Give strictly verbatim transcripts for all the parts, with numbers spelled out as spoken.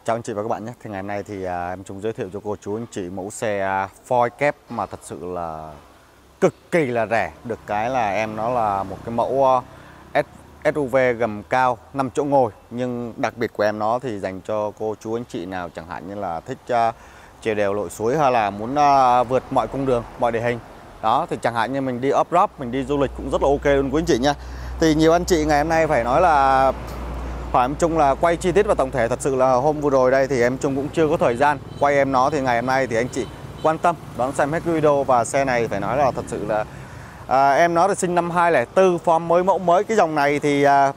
Chào anh chị và các bạn nhé. Thì ngày hôm nay thì à, em Trung giới thiệu cho cô chú anh chị mẫu xe à, Ford kép mà thật sự là cực kỳ là rẻ. Được cái là em nó là một cái mẫu uh, ét u vê gầm cao năm chỗ ngồi. Nhưng đặc biệt của em nó thì dành cho cô chú anh chị nào chẳng hạn như là thích uh, chèo đèo lội suối hay là muốn uh, vượt mọi cung đường, mọi địa hình. Đó thì chẳng hạn như mình đi off-road, mình đi du lịch cũng rất là ok luôn quý anh chị nha. Thì nhiều anh chị ngày hôm nay phải nói là hỏi em Trung là quay chi tiết và tổng thể. Thật sự là hôm vừa rồi đây thì em Trung cũng chưa có thời gian quay em nó. Thì ngày hôm nay thì anh chị quan tâm đón xem hết cái video. Và xe này phải nói là thật sự là à, em nó là sinh năm hai không không, form mới, mẫu mới. Cái dòng này thì à,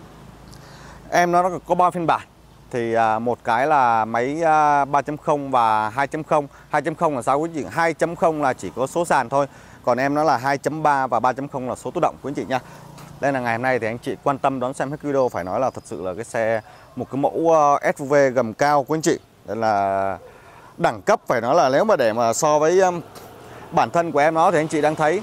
em nó có ba phiên bản. Thì à, một cái là máy à, ba chấm không và hai chấm không. hai chấm không là sao quý chị? hai chấm không là chỉ có số sàn thôi. Còn em nó là hai chấm ba và ba chấm không là số tự động quý anh chị nha. Đây là ngày hôm nay thì anh chị quan tâm đón xem hết video. Phải nói là thật sự là cái xe một cái mẫu ét u vê gầm cao quý anh chị. Đây là đẳng cấp, phải nói là nếu mà để mà so với um, bản thân của em nó thì anh chị đang thấy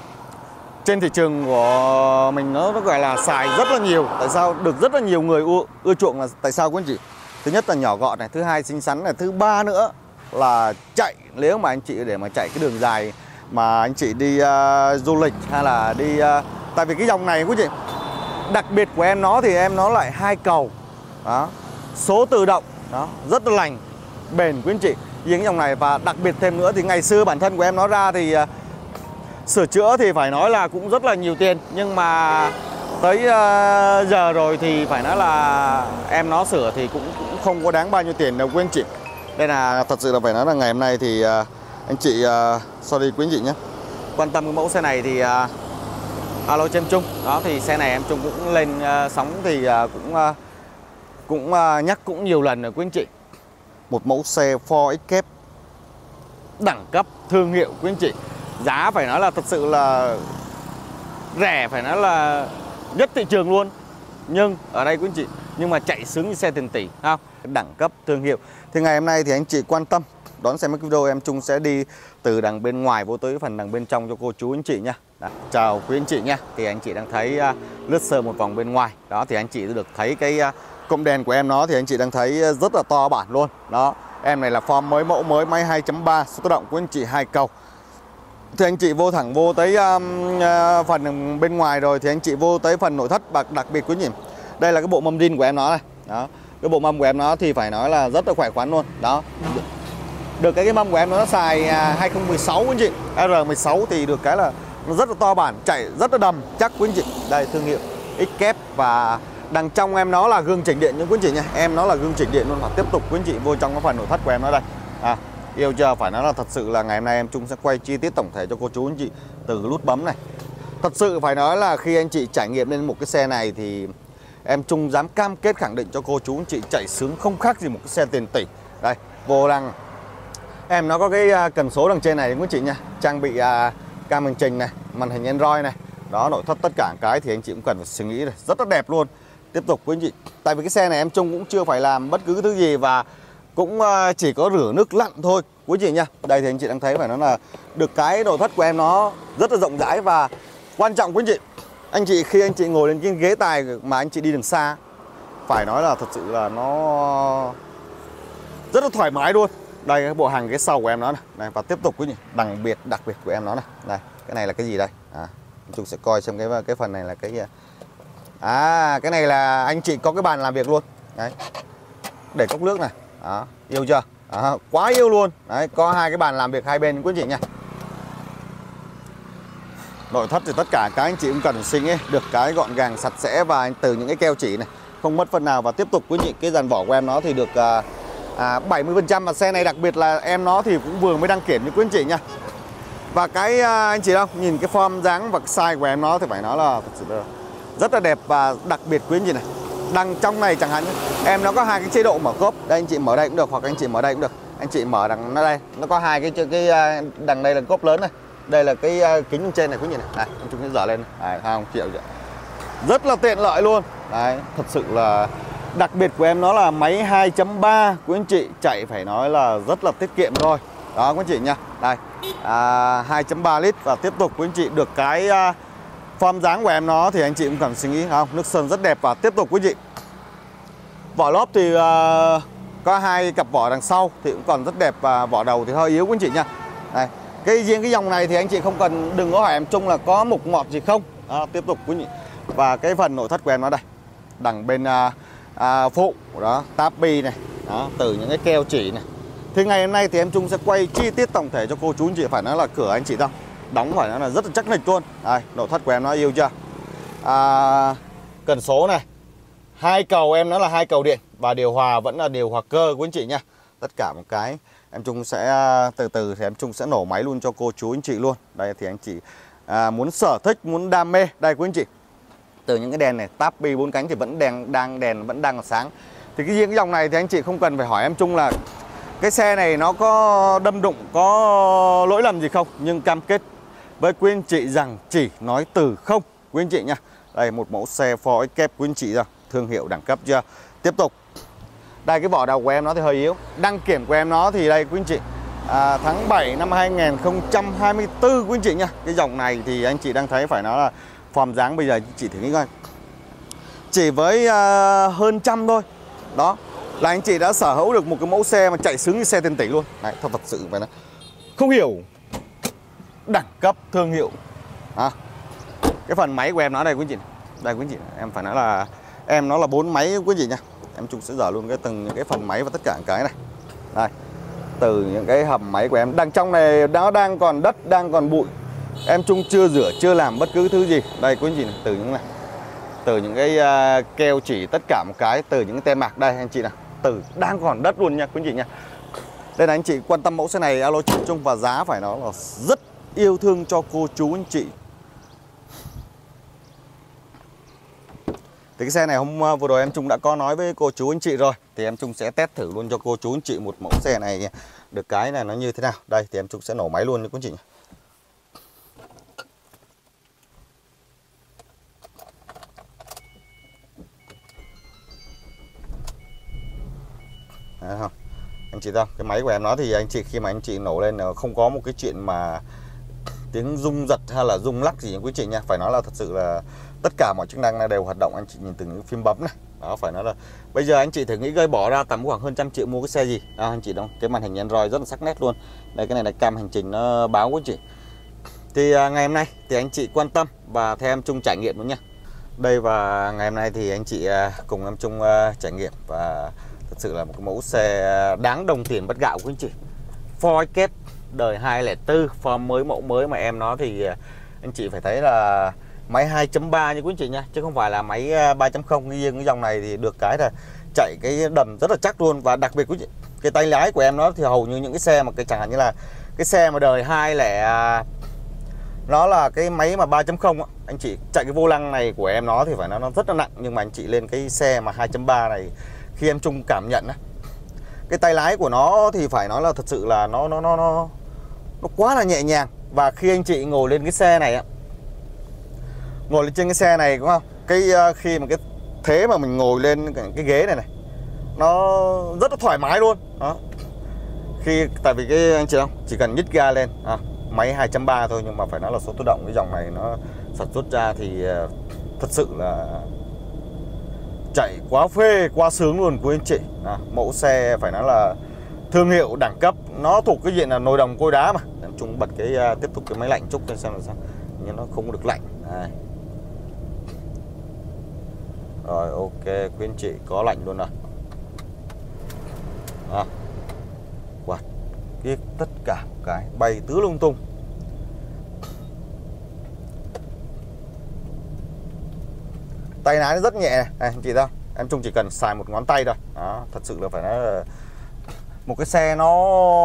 trên thị trường của mình nó, nó gọi là xài rất là nhiều. Tại sao được rất là nhiều người ưa, ưa chuộng là tại sao quý anh chị? Thứ nhất là nhỏ gọn này, thứ hai xinh xắn này, thứ ba nữa là chạy, nếu mà anh chị để mà chạy cái đường dài mà anh chị đi uh, du lịch hay là đi uh, tại vì cái dòng này quý chị, đặc biệt của em nó thì em nó lại hai cầu đó, số tự động đó, rất là lành, bền quý anh chị. Riêng cái dòng này và đặc biệt thêm nữa thì ngày xưa bản thân của em nó ra thì uh, sửa chữa thì phải nói là cũng rất là nhiều tiền. Nhưng mà tới uh, giờ rồi thì phải nói là em nó sửa thì cũng, cũng không có đáng bao nhiêu tiền đâu quý anh chị. Đây là thật sự là phải nói là ngày hôm nay thì uh, anh chị uh, sorry quý anh chị nhé, quan tâm cái mẫu xe này thì uh, alo cho em Trung. Đó thì xe này em Trung cũng lên uh, sóng thì uh, cũng uh, cũng uh, nhắc cũng nhiều lần rồi quý anh chị. Một mẫu xe Ford Escape đẳng cấp thương hiệu quý anh chị. Giá phải nói là thật sự là rẻ, phải nói là nhất thị trường luôn. Nhưng ở đây quý anh chị, nhưng mà chạy sướng như xe tiền tỷ, không? Đẳng cấp thương hiệu. Thì ngày hôm nay thì anh chị quan tâm đón xem cái video em Trung sẽ đi từ đằng bên ngoài vô tới phần đằng bên trong cho cô chú anh chị nha. Đó. Chào quý anh chị nha. Thì anh chị đang thấy uh, lướt sơ một vòng bên ngoài. Đó thì anh chị được thấy cái uh, cụm đèn của em nó thì anh chị đang thấy rất là to bản luôn. Đó, em này là form mới, mẫu mới, máy hai chấm ba, số tự động của anh chị hai cầu. Thì anh chị vô thẳng vô tới um, uh, phần bên ngoài rồi thì anh chị vô tới phần nội thất. Và đặc biệt quý anh chị, đây là cái bộ mâm zin của em nó này. Đó, cái bộ mâm của em nó thì phải nói là rất là khỏe khoắn luôn. Đó, được cái cái mâm của em nó xài uh, hai không một sáu quý anh chị, R mười sáu thì được cái là nó rất là to bản, chạy rất là đầm chắc quý anh chị. Đây thương hiệu Escape. Và đằng trong em nó là gương chỉnh điện nha quý anh chị nha. Em nó là gương chỉnh điện luôn. Và tiếp tục quý anh chị vô trong cái phần nội thất của em nó đây. À, yêu chưa? Phải nói là thật sự là ngày hôm nay em Trung sẽ quay chi tiết tổng thể cho cô chú anh chị từ nút bấm này. Thật sự phải nói là khi anh chị trải nghiệm lên một cái xe này thì em Trung dám cam kết khẳng định cho cô chú anh chị chạy sướng không khác gì một cái xe tiền tỷ. Đây, vô đằng em nó có cái cần số đằng trên này quý anh chị nha. Trang bị uh, cam hành trình này, màn hình Android này. Đó, nội thất tất cả cái thì anh chị cũng cần phải suy nghĩ này, rất là đẹp luôn. Tiếp tục quý anh chị, tại vì cái xe này em Trung cũng chưa phải làm bất cứ thứ gì và cũng chỉ có rửa nước lặn thôi quý chị nha. Đây thì anh chị đang thấy phải nói là được cái nội thất của em nó rất là rộng rãi. Và quan trọng quý anh chị, anh chị khi anh chị ngồi lên cái ghế tài mà anh chị đi đường xa, phải nói là thật sự là nó rất là thoải mái luôn. Đây cái bộ hàng ghế sau của em nó này. Đây, và tiếp tục quý chị, đặc biệt đặc biệt của em nó này. Đây, cái này là cái gì đây? À, anh Trung sẽ coi xem cái cái phần này là cái à, cái này là anh chị có cái bàn làm việc luôn. Đấy, để cốc nước này. Đó, yêu chưa? Đó, quá yêu luôn. Đấy, có hai cái bàn làm việc hai bên quý anh chị nha. Nội thất thì tất cả các anh chị cũng cần xinh ấy, được cái gọn gàng sạch sẽ và từ những cái keo chỉ này không mất phần nào. Và tiếp tục quý anh chị, cái dàn vỏ của em nó thì được à, à, bảy mươi phần trăm. Và xe này đặc biệt là em nó thì cũng vừa mới đăng kiểm như quý anh chị nha. Và cái à, anh chị đâu nhìn cái form dáng và cái size của em nó thì phải nói là thật sự là rất là đẹp. Và đặc biệt quý anh chị này, đằng trong này chẳng hạn em nó có hai cái chế độ mở cốp. Đây anh chị mở đây cũng được hoặc anh chị mở đây cũng được. Anh chị mở đằng nó đây, nó có hai cái cái đằng đây là cốp lớn này, đây là cái kính trên này quý vị này. Này, anh chúng sẽ dở lên. Đấy, không triệu rất là tiện lợi luôn. Đấy, thật sự là đặc biệt của em nó là máy hai chấm ba quý anh chị, chạy phải nói là rất là tiết kiệm thôi. Đó quý anh chị nha. Đây, à, hai chấm ba lít. Và tiếp tục quý anh chị được cái uh, form dáng của em nó thì anh chị cũng cần suy nghĩ không? Nước sơn rất đẹp. Và tiếp tục quý chị, vỏ lốp thì uh, Có hai cặp vỏ đằng sau thì cũng còn rất đẹp và vỏ đầu thì hơi yếu quý anh chị nha. Đây. Cái riêng cái dòng này thì anh chị không cần đừng có hỏi em Trung là có mục mọt gì không. Đó, tiếp tục quý anh chị. Và cái phần nội thất của em nó đây. Đằng bên à, à, phụ đó, táp bi này, đó, từ những cái keo chỉ này. Thì ngày hôm nay thì em Trung sẽ quay chi tiết tổng thể cho cô chú anh chị, phải nói là cửa anh chị đâu đóng phải nói là rất là chắc nịch luôn. Đây, nội thất của em nó yêu chưa? À, cần số này, hai cầu em nó là hai cầu điện và điều hòa vẫn là điều hòa cơ quý anh chị nha. Tất cả một cái em Trung sẽ từ từ thì em Trung sẽ nổ máy luôn cho cô chú anh chị luôn. Đây thì anh chị à, muốn sở thích, muốn đam mê, đây quý anh chị. Từ những cái đèn này, táp bi bốn cánh thì vẫn đèn đang đèn vẫn đang còn sáng. Thì cái riêng cái dòng này thì anh chị không cần phải hỏi em Trung là cái xe này nó có đâm đụng, có lỗi lầm gì không, nhưng cam kết với quý anh chị rằng chỉ nói từ không quý anh chị nha. Đây một mẫu xe Ford Escape quý anh chị rồi, thương hiệu đẳng cấp chưa. Tiếp tục. Đây cái vỏ đầu của em nó thì hơi yếu. Đăng kiểm của em nó thì đây quý anh chị à, tháng bảy năm hai nghìn không trăm hai mươi tư quý anh chị nha. Cái dòng này thì anh chị đang thấy phải nói là form dáng bây giờ chị thử nghĩ coi. Chỉ với à, hơn trăm thôi. Đó là anh chị đã sở hữu được một cái mẫu xe mà chạy xứng như xe tiền tỷ luôn. Đấy, thật, thật sự phải nói không hiểu đẳng cấp thương hiệu à. Cái phần máy của em nó đây quý anh chị. Đây quý anh chị, em phải nói là em nó là bốn máy quý anh chị nha. Em Trung sẽ dở luôn cái từng những cái phần máy và tất cả những cái này. Đây. Từ những cái hầm máy của em, đằng trong này nó đang còn đất, đang còn bụi. Em Trung chưa rửa, chưa làm bất cứ thứ gì. Đây quý anh chị này, từ những này. Từ những cái uh, keo chỉ tất cả một cái, từ những cái tem mạc đây anh chị nào. Từ đang còn đất luôn nha quý anh chị nha. Đây là anh chị quan tâm mẫu xe này alo Trung Trung, và giá phải nói là rất yêu thương cho cô chú anh chị. Thì cái xe này hôm vừa rồi em Trung đã có nói với cô chú anh chị rồi. Thì em Trung sẽ test thử luôn cho cô chú anh chị một mẫu xe này được cái này nó như thế nào. Đây thì em Trung sẽ nổ máy luôn nha quý anh chị. Đấy không? Anh chị thấy cái máy của em nó thì anh chị khi mà anh chị nổ lên không có một cái chuyện mà tiếng rung giật hay là rung lắc gì nha quý chị nha. Phải nói là thật sự là tất cả mọi chức năng đều hoạt động. Anh chị nhìn từ những phím bấm này. Đó phải nói là bây giờ anh chị thử nghĩ gây bỏ ra tầm khoảng hơn trăm triệu mua cái xe gì. À, anh chị đâu, cái màn hình Android rất là sắc nét luôn. Đây cái này là cam hành trình nó báo quý chị. Thì à, ngày hôm nay thì anh chị quan tâm và theo em Trung trải nghiệm luôn nha. Đây và ngày hôm nay thì anh chị à, cùng em Trung à, trải nghiệm và thật sự là một cái mẫu xe đáng đồng tiền bất gạo quý anh chị. Ford Escape đời hai không không bốn, form mới, mẫu mới mà em nó thì anh chị phải thấy là máy hai chấm ba như quý anh chị nha, chứ không phải là máy ba chấm không. Riêng cái dòng này thì được cái là chạy cái đầm rất là chắc luôn. Và đặc biệt quý chị, cái tay lái của em nó thì hầu như những cái xe mà cái chẳng hạn như là cái xe mà đời hai không nó là cái máy mà ba chấm không á, anh chị chạy cái vô lăng này của em nó thì phải nó nó rất là nặng. Nhưng mà anh chị lên cái xe mà hai chấm ba này, khi em Trung cảm nhận á, cái tay lái của nó thì phải nói là thật sự là nó nó nó nó nó quá là nhẹ nhàng. Và khi anh chị ngồi lên cái xe này á, ngồi lên trên cái xe này đúng không, cái uh, khi mà cái thế mà mình ngồi lên cái, cái ghế này này nó rất là thoải mái luôn đó. Khi tại vì cái anh chị không chỉ cần nhích ga lên à, máy hai chấm ba thôi, nhưng mà phải nói là số tự động cái dòng này nó sản xuất ra thì uh, thật sự là chạy quá phê, quá sướng luôn quý anh chị à. Mẫu xe phải nói là thương hiệu đẳng cấp, nó thuộc cái diện là nồi đồng cối đá mà. Em Trung bật cái uh, tiếp tục cái máy lạnh chút lên xem là sao, nhưng nó không được lạnh. Đây. Rồi ok quý anh chị, có lạnh luôn rồi à. Quạt cái tất cả cái bay tứ lung tung. Tay lái nó rất nhẹ này, này anh chị thấy không? Em Trung chỉ cần xài một ngón tay thôi đó. Thật sự là phải nói là một cái xe nó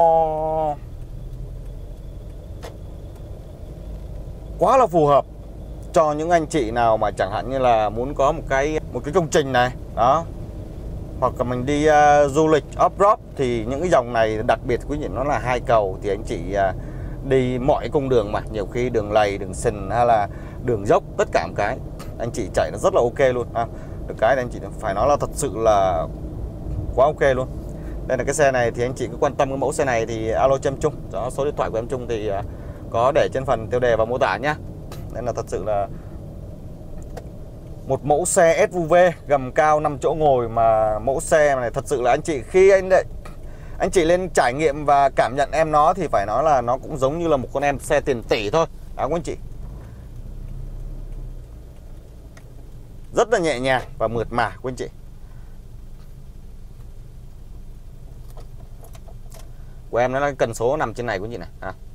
quá là phù hợp cho những anh chị nào mà chẳng hạn như là muốn có một cái một cái công trình này đó, hoặc là mình đi uh, du lịch off-road thì những cái dòng này đặc biệt quý vị nó là hai cầu thì anh chị uh, đi mọi cung đường mà nhiều khi đường lầy, đường sình hay là đường dốc, tất cả một cái anh chị chạy nó rất là ok luôn à. Được cái này anh chị phải nói là thật sự là quá ok luôn. Đây là cái xe này thì anh chị cứ quan tâm cái mẫu xe này thì alo cho em Trung, đó số điện thoại của em Trung thì uh, có để trên phần tiêu đề và mô tả nhá. Nên là thật sự là Một mẫu xe ét u vê gầm cao năm chỗ ngồi, mà mẫu xe này thật sự là anh chị khi anh đệ, anh chị lên trải nghiệm và cảm nhận em nó thì phải nói là nó cũng giống như là một con em xe tiền tỷ thôi đó quý anh chị. Rất là nhẹ nhàng và mượt mà quý anh chị. Của em nó là cần số nằm trên này quý anh chị này. À.